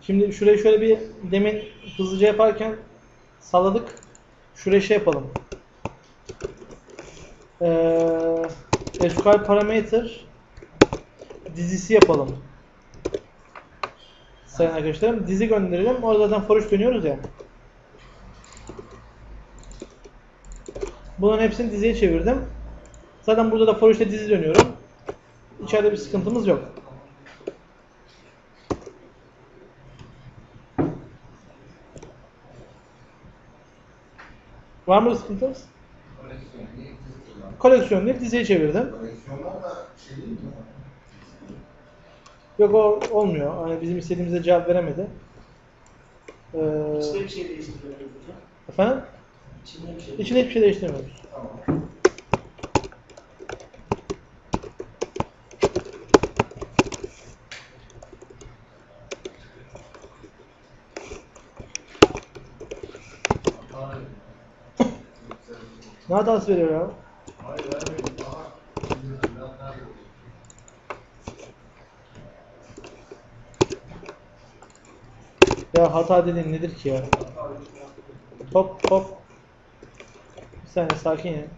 Şimdi şurayı şöyle bir demin hızlıca yaparken salladık. Şuraya şey yapalım. SQL parameter dizisi yapalım. Sayın arkadaşlarım. Dizi gönderelim. Orada zaten for each dönüyoruz ya. Bunların hepsini diziye çevirdim. Zaten burada da for each'te dizi dönüyorum. İçeride bir sıkıntımız yok. Var mı sıkıntımız? Koleksiyon değil, diziye çevirdim. Koleksiyonlar da şey değil mi? Yok o olmuyor. Hani bizim istediğimize cevap veremedi. İçinde bir şey değiştirmiyoruz hocam. Efendim? İçinde hiçbir şey değiştirmiyoruz. Tamam. Ne hatası veriyor ya? Hayır, hayır. Daha Ya hata dediğin nedir ki ya? Hop hop. Bir saniye sakin ya.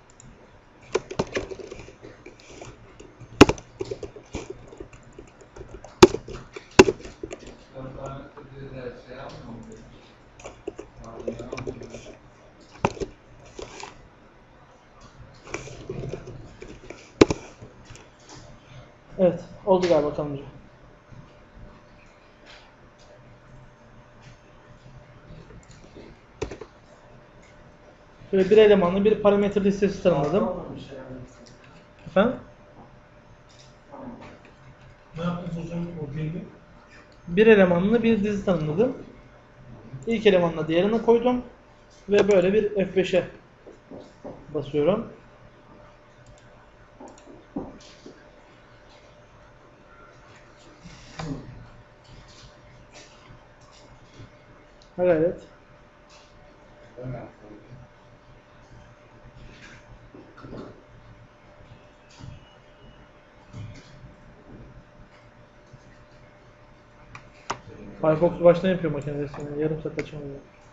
Evet, oldu galiba kanalcı. Şöyle bir elemanlı bir parametre listesi tanımladım. Efendim? Ne yaptınız hocam o bilgi? Bir elemanlı bir dizi tanımladım. İlk elemanla diğerini koydum. Ve böyle bir F5'e basıyorum. Ha gayret. Firefox'u baştan yapıyor makine resmini. Yarım saat açamıyor.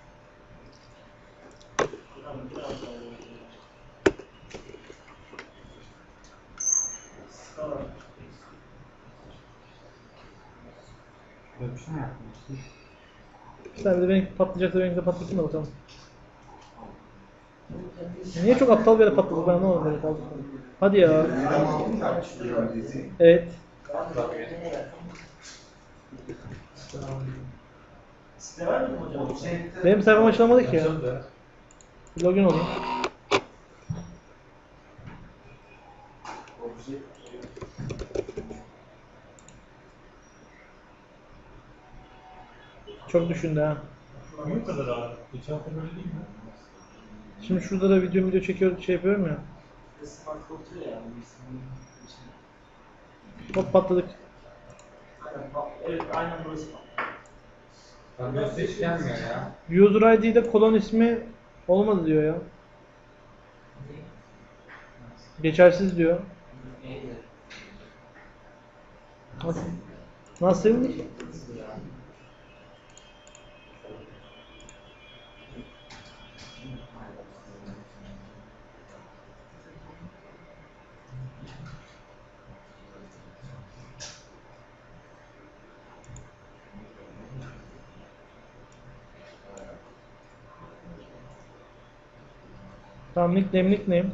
Böyle bir şey mi yapmışsın? Sen de benimki patlayacaksa benimki de patlasın da bakalım. Niye çok aptal bir yere patladı? Ben anlamadım böyle kaldı. Hadi ya. Elemanlı tartışılıyor dizi. Evet. Site var mı hocam? Benim sayfam açılmadı ki ya. Login olayım. Çok düşündü ha. Niye bu kadar ağır? Geçen hafta böyle değil mi? Şimdi şurada da video çekiyor, şey yapıyorum ya. Smart oturuyor yani. Hop patladık. Evet, aynen burası. Bende ses gelmiyor ya. User ID'de kolon ismi olmadı diyor ya. Geçersiz diyor. Nasıl? Nasıl? Tamam, nickname.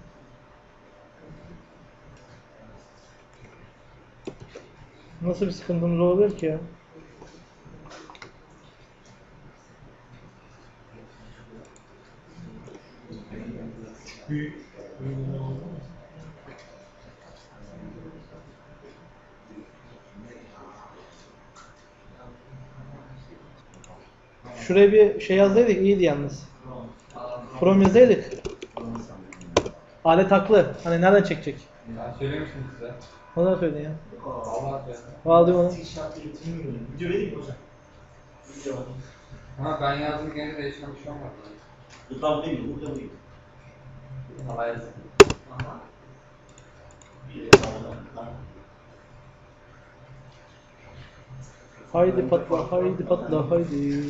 Nasıl bir sıkıntımız olabilir ki ya? Büyük. Şuraya bir şey yazsaydık iyiydi yalnız. From yazsaydık. Alet haklı. Hani nereden çekecek? Ben söylemiştim size. O da söyledin ya. Vallahi söyledim. Vallahi onu. İnşaatı getirmiyorum. Video vereyim mi hocam? Video var. Ama ben yazdım gene değişen bir şey olmadı. Tamam değil mi? Burada değil. Hayır. Aha. Bir de var. Haydi patla, haydi patla, haydi.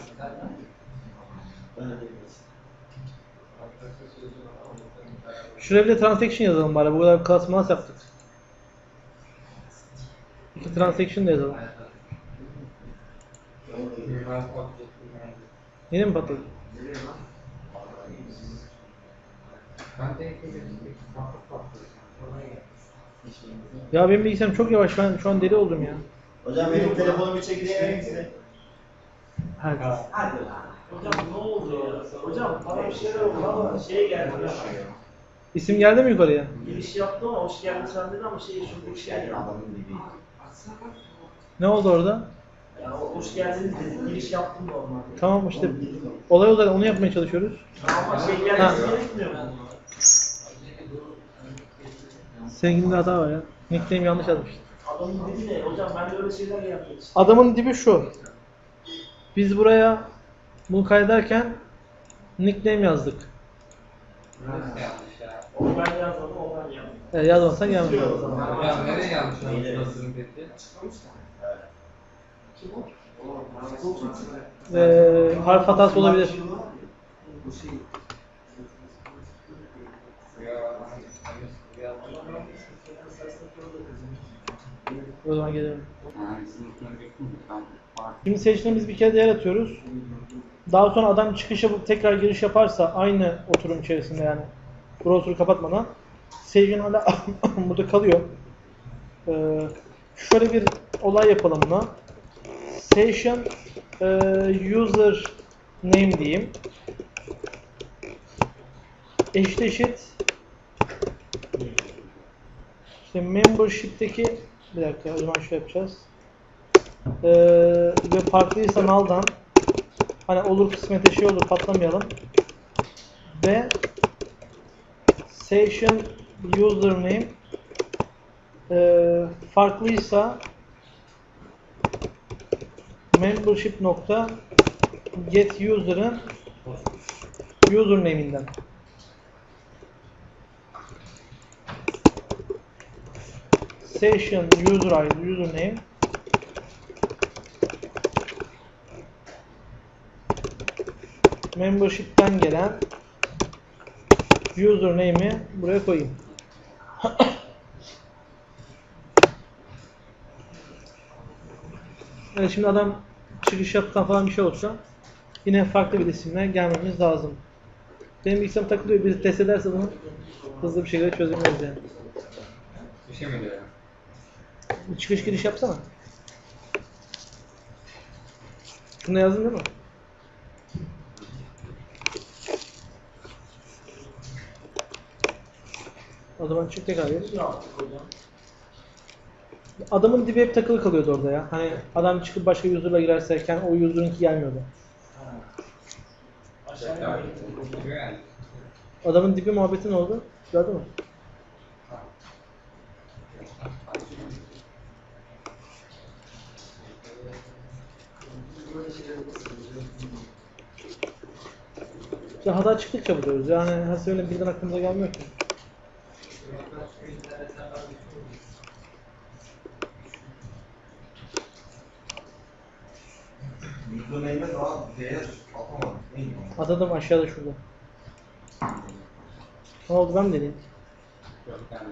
Şuraya bir de transaction yazalım bari. Bu kadar klasman nasıl yaptık? 2 transaction da yazalım. Yine mi patladı? Ben de Ya benim bilgisayarım çok yavaş. Ben şu an deli oldum ya. Hocam benim telefonumu bir çekeceğim size. Hadi. Hadi lan. Hocam ne oldu ya? Hocam bana bir şeyler oldu ama şey geldi ya. İsim geldi mi yukarıya? Giriş yaptım ama hoş geldin sen dedin ama şuradaki şey geldi. Ne oldu orada? Ya hoş geldiniz dedim. Giriş yaptım normalde. Tamam işte olay olarak onu yapmaya çalışıyoruz. Ama şey Ha. gelmesi gerekmiyor mu? Sevgilinde hata var ya. Nickname yanlış yazmış. Adamın dedi ne? Hocam ben de öyle şeyler yaptım. Adamın dibi şu. Biz buraya bunu kaydederken nickname yazdık. Nasıl yanlış ya? Onu ben yazmadım, o ben yaptım. Yazmasan gelmedi. Hocam nereye yanlış anladın peki? Harf hatası olabilir. O zaman gelelim. Şimdi seçtiğimiz bir kere değer atıyoruz. Daha sonra adam çıkış yapıp tekrar giriş yaparsa aynı oturum içerisinde yani browser'ı kapatmadan session hala burada kalıyor. Şöyle bir olay yapalım buna. Session user name diyeyim. Eşit işte membership'teki bir dakika o zaman şöyle yapacağız. Ve farklıysa nal'dan hani olur kısmete şey olur patlamayalım ve session username farklıysa membership nokta get user'ın username'inden session user ID username membership'ten gelen username'i buraya koyayım. Evet, şimdi adam çıkış yaptan falan bir şey olsa yine farklı bir isimle gelmemiz lazım. Benim bilgisayarım takılıyor. Bizi test ederse bunu hızlı bir şekilde çözülmez yani. Bir şey mi diyor? Bir çıkış giriş yapsana. Şunu yazdın değil mi? O zaman çık tekrar gir. Ne yaptık hocam? Adamın dibi hep takılı kalıyordu orada ya. Hani adam çıkıp başka user'la girerse o user'ınki gelmiyordu. Aşağıya Diyor yani. Adamın dibi muhabbeti ne oldu? Gördün mü? İşte hata çıktıkça buluyoruz. Yani her seferinde birden aklımıza gelmiyor ki. Username'e daha değer atamadım. Neydi o? Atadım aşağıda şurada. Ne oldu ben mi deneyeyim? Yok yani.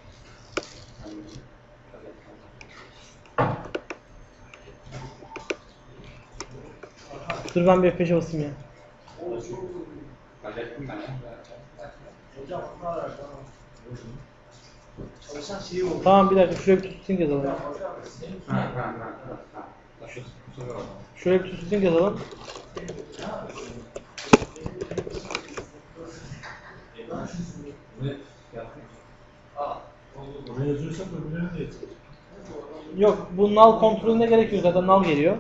Dur ben bir F5'e basayım ya. Hallettim ben ya. Hocam onlar var tamam. Çalışan şeyi oldu. Tamam bir dakika şuraya bir tutsun yazalım. Ha. Şu sıfır oldu. Şuraya bir tutsun yazalım. Ne? Yaptım. Oraya yazıyorsak öbürlerine de yazıyor. Yok bu null kontrolüne gerek yok zaten null geliyor.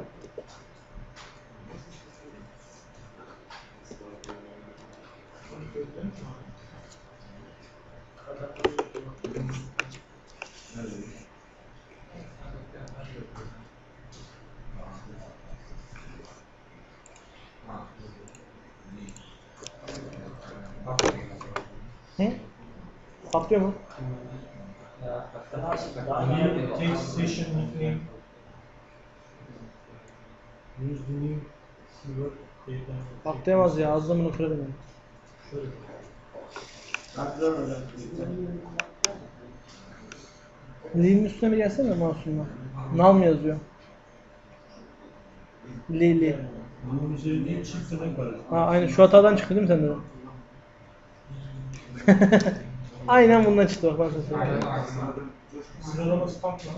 Hı? Patlıyor mu? Daha iyi. Take session nickname. Yüzlüğün silver keyiften. Atlayamaz ya. Ağzını bunu kırarım yani. Şöyle. Lee'nin üstüne bir gelsene mouse'unla. Nal mı yazıyor? Lee. Bunun üzerinde çift renk var. Ha aynı şu hatadan çıktı değil mi sende de? Aynen bundan çıktı bak ben sana söyleyeyim. Aynen. Sıralaması farklı.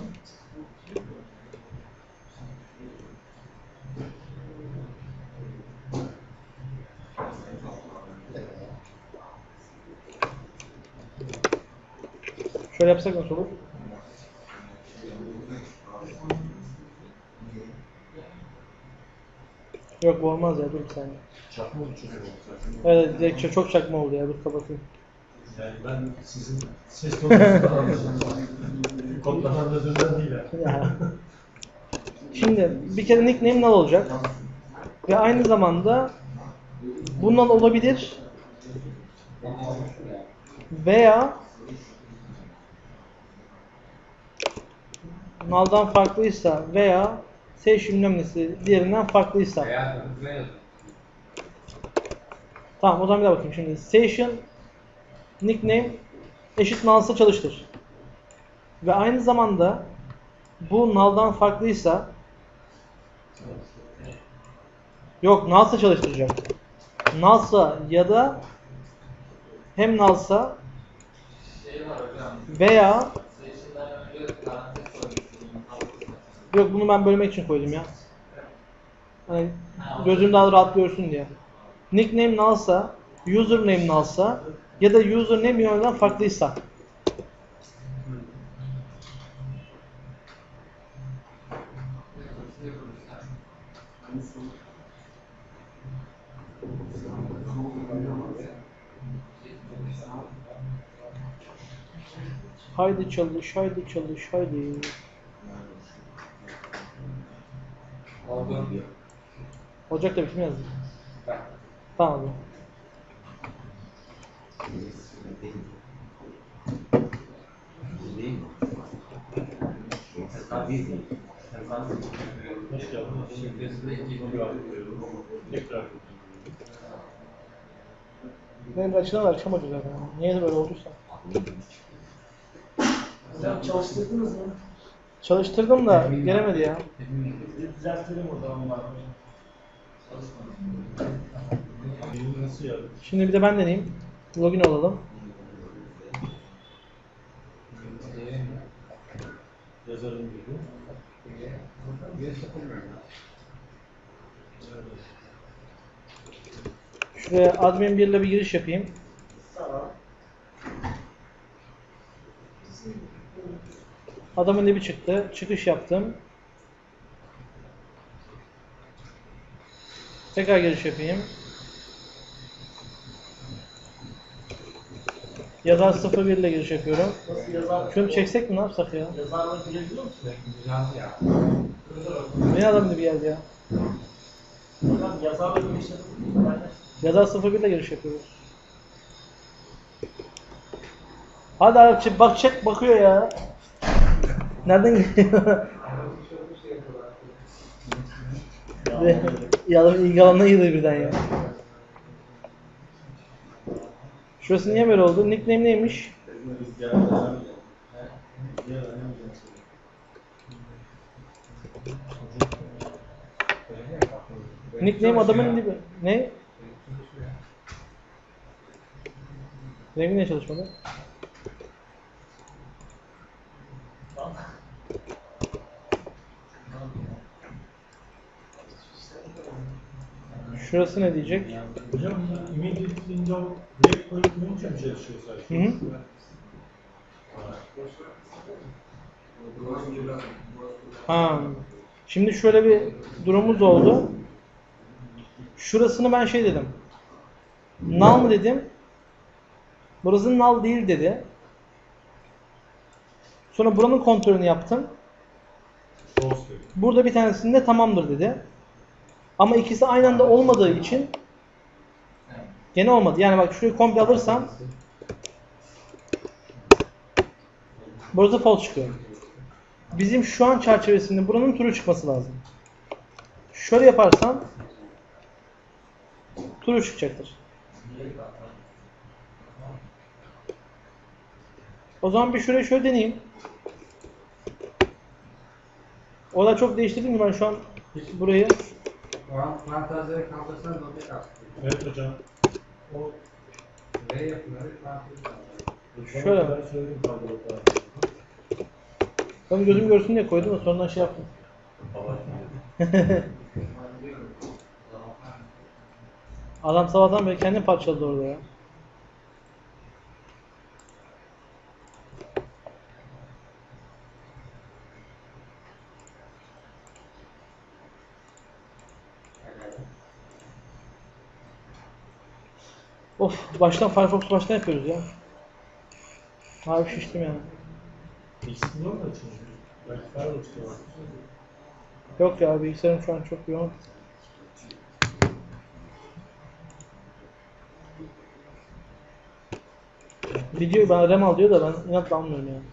Şöyle yapsak nasıl olur? Yok bu olmaz ya dur bir saniye. Çakma uçuyor. Evet direkt çok çakma oldu ya dur kapatayım. Yani ben sizin ses tonunuzu da anladım. Kodlananlarından değil ha. Ya. Şimdi bir kere nickname null olacak. Ve aynı zamanda bu null olabilir veya null'dan farklıysa veya session nömresi diğerinden farklıysa. Veya ne yazıyor? Tamam o zaman bir daha bakayım şimdi. Session nickname eşit null'sa çalıştır. Ve aynı zamanda bu null'dan farklıysa yok null'sa çalıştıracak. Null'sa ya da hem null'sa veya yok bunu ben bölmek için koydum ya. Hani gözüm daha rahat görsün diye. Nickname null'sa, username null'sa ya da username yönden farklıysa. Haydi çalış, haydi çalış, haydi. Oldu. Olacak tabii kim yazdı? Ben. Tamam abi. Hoş geldiniz. Tekrar. Benim de açıdan akşam hoca zaten. Niye de böyle olduysa. Hocam çalıştırdınız mı? Çalıştırdım da gelemedi ya. Düzeltelim o zaman var. Benim nasıl ya? Şimdi bir de ben deneyeyim. Login olalım. Yazarım gibi. Şuraya admin 1 ile bir giriş yapayım. Adamın dibi çıktı. Çıkış yaptım. Tekrar giriş yapayım. Yazar 01 ile giriş yapıyorum. Nasıl yazar? Şunu çeksek mi ne yapsak ya? Yazarla girebiliyor musun? Güzeldi ya. Ne adamın dibi geldi ya? Hocam yazarla girişelim. Yazar 01 ile giriş yapıyoruz. Hadi Arapçı bak çek bakıyor ya. Nereden geliyor? Ya adam ilgi alanına girdi birden ya. Şurası niye böyle oldu? Nickname neymiş? Nickname adamın dibi. Ne? Rengi niye çalışmadı? Şurası ne diyecek? Hocam immediately in job break koyup koyunca mı çalışıyor Hı sadece? hı. Ha. Şimdi şöyle bir durumumuz oldu. Şurasını ben şey dedim. Null mı dedim. Burası null değil dedi. Sonra buranın kontrolünü yaptım. Burada bir tanesinde tamamdır dedi. Ama ikisi aynı anda olmadığı için gene olmadı. Yani bak şurayı komple alırsam burası false çıkıyor. Bizim şu an çerçevesinde buranın true çıkması lazım. Şöyle yaparsam true çıkacaktır. O zaman bir şurayı şöyle deneyeyim. O da çok değiştirdim ki ben şu an burayı. Fantaziye kaldırsan da bir kalktı. Evet hocam. O V yapıları fantaziye. Şöyle. Ben söyledim kaldırıklar. Ben gözüm görsün diye koydum da sonradan şey yaptım. Adam sabahtan beri kendini parçaladı orada ya. Of, baştan Firefox baştan yapıyoruz ya. Harbi şiştim yani. İkisini yok mu açılıyor? Belki Firefox'ta var. Yok ya, bilgisayarım şu an çok yoğun. Video bana RAM al diyor da ben inatla almıyorum yani.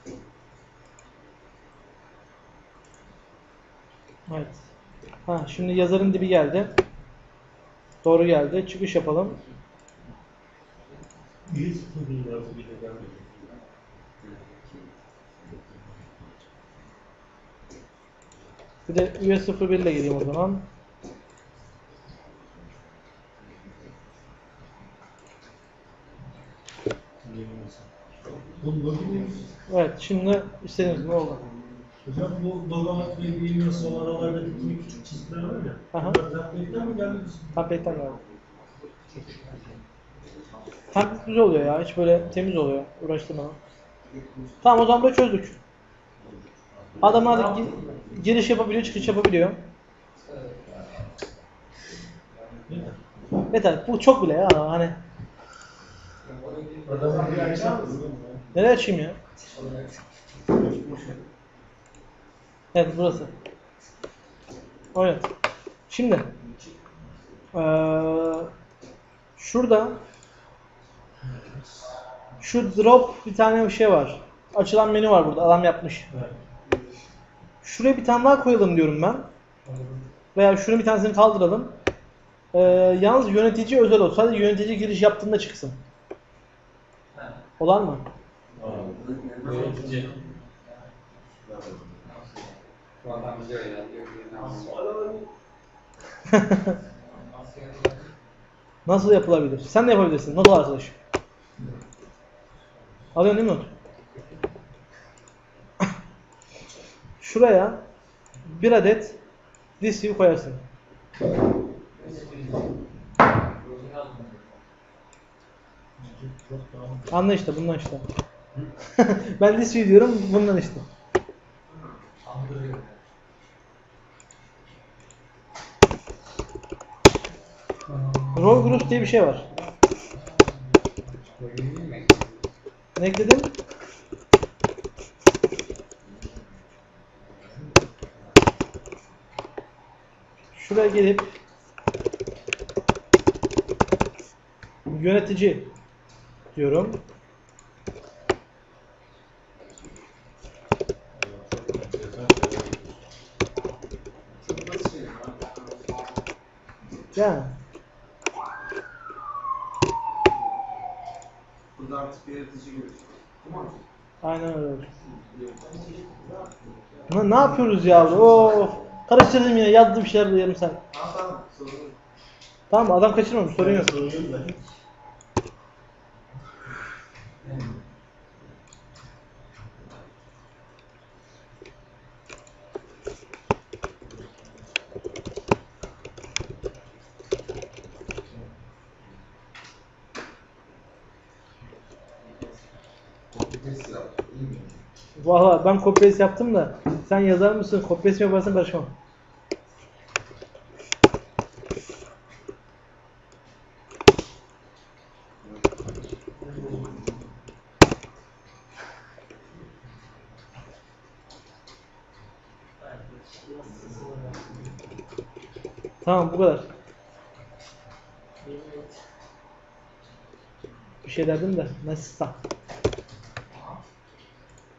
Evet. Ha, şimdi yazarın dibi geldi. Doğru geldi. Çıkış yapalım. İyi sıfır değil lazım bir de geldi. Bir de US01 ile geleyim o zaman. Bu login Evet, şimdi istediğiniz ne oldu? hocam bu logometri bilmiyorsa o aralardaki küçük çizgiler var ya. Aha. Bunlar template'ten mi geldi? Template'ten geldi. Template güzel oluyor ya. Hiç böyle temiz oluyor. Uğraştırma. Tamam, o zaman böyle çözdük. Adamlar da giriş yapabiliyor, çıkış yapabiliyor. Yeter. Bu çok bile ya. Hani Adamın bir açar. nereye açayım ya? Evet, burası. Evet. Şimdi şurada şu drop bir tane bir şey var. Açılan menü var burada. Adam yapmış. Şuraya bir tane daha koyalım diyorum ben. Veya şunu bir tanesini kaldıralım. Yalnız yönetici özel olsun. Sadece yönetici giriş yaptığında çıksın. Olar mı? Yönetici. Bu adam bize öyle diyor. Nasıl yapılabilir? Sen de yapabilirsin. Not al arkadaş. Alıyorsun değil mi not? Şuraya bir adet this view koyarsın. Anla işte, bundan işte. Ben this view diyorum, bundan işte. Role groups diye bir şey var. Ne ekledin? Şuraya gelip yönetici diyorum. Yani. Burada artık bir yaratıcı görüşüyor. Tamam mı? Aynen öyle. Ne yapıyoruz ya? Of. Karıştırdım yine. Yazdım bir şeyler de yarım saat. Tamam. Sorun yok. Tamam, adam kaçırmamış. Sorun yok. Copy-paste yap. İyi mi? Valla ben copy paste yaptım da sen yazar mısın? Copy paste mi yaparsın, karışmam. Tamam, bu kadar. Bir şey derdim de nasılsa.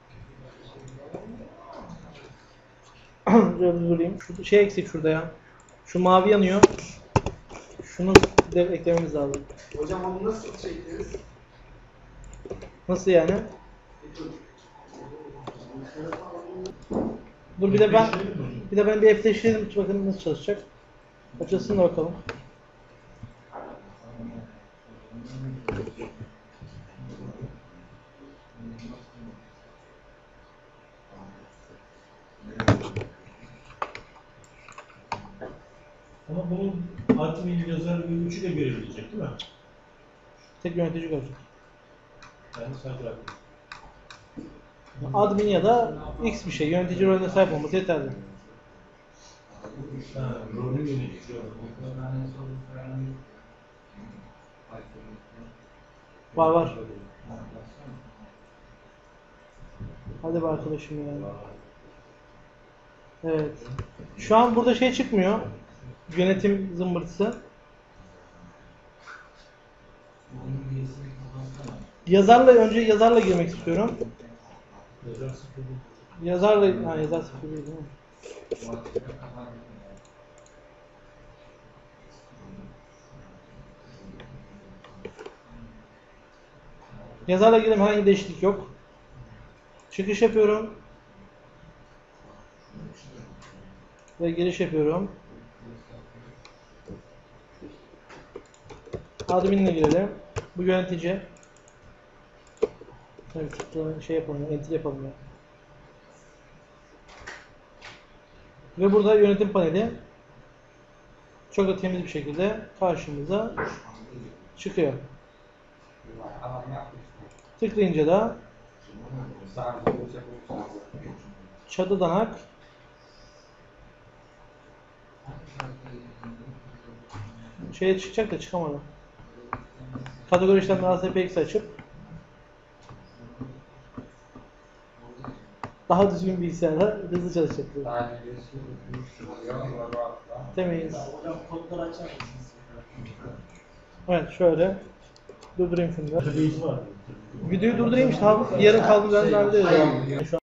Şöyle durayım. Şu şey eksik şurada ya. Şu mavi yanıyor. Şunu de eklememiz lazım. Hocam onu nasıl çektiniz? Nasıl yani? Dur bir de ben bir eşleştirelim bakın nasıl çalışacak. Açılsın da bakalım. Ama bunun admin yazar ve üçü de görebilecek değil mi? Tek yönetici görecek. Yani sadece admin. Admin ya da X bir şey. Yönetici rolüne sahip olması yeterli. Ha, rolü yönetici Var. Hadi be arkadaşım ya. Evet. Şu an burada şey çıkmıyor. Yönetim zımbırtısı. Önce yazarla girmek istiyorum. Yazar sıfır. Yazar sıfır değil mi? Yazarla girdim, herhangi bir değişiklik yok. Çıkış yapıyorum. Ve giriş yapıyorum. Admin'le girelim. Bu yönetici. Evet, şey yapalım, enter yapalım ya. Ve burada yönetim paneli çok da temiz bir şekilde karşımıza çıkıyor. Adam yapmış. Tıklayınca da Sadece bu yapılmış. çadı danak şeye çıkacak da çıkamadı. Kategori işlemleri ASPX açıp daha düzgün bilgisayarla hızlı çalışacak. Sadece birisi yok. Temiz. Hocam kodları açar mısınız? Evet şöyle durdurayım şimdi. Database var. Videoyu durdurayım işte abi. Yarın kaldığımız yerden devam ederiz. Şu an